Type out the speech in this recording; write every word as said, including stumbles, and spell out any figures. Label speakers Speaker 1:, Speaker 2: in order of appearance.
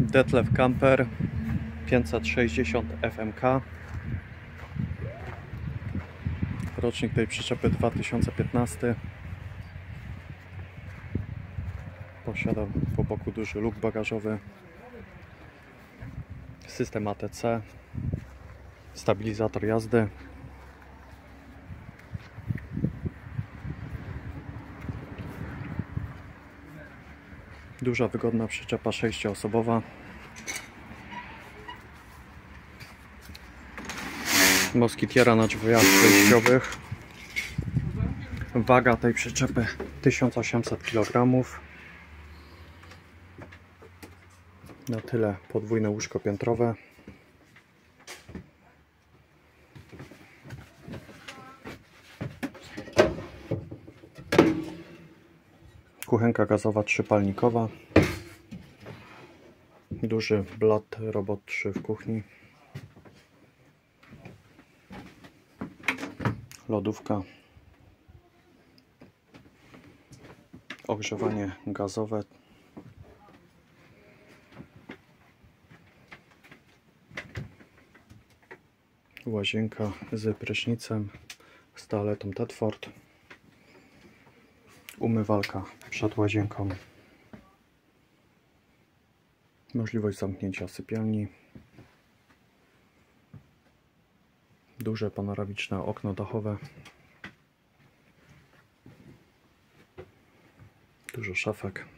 Speaker 1: Detlef Camper pięćset sześćdziesiąt F M K. Rocznik tej przyczepy dwa tysiące piętnasty. Posiada po boku duży luk bagażowy, system A T C, stabilizator jazdy. Duża, wygodna przyczepa sześcioosobowa. Moskitiera na drzwiach wejściowych. Waga tej przyczepy tysiąc osiemset kilogramów. Na tyle podwójne łóżko piętrowe. Kuchenka gazowa trzypalnikowa. Duży blat robot trzy w kuchni. Lodówka. Ogrzewanie gazowe. Łazienka z prysznicem, z toaletą Tedford. Umywalka przed łazienką. Możliwość zamknięcia sypialni. Duże panoramiczne okno dachowe. Dużo szafek.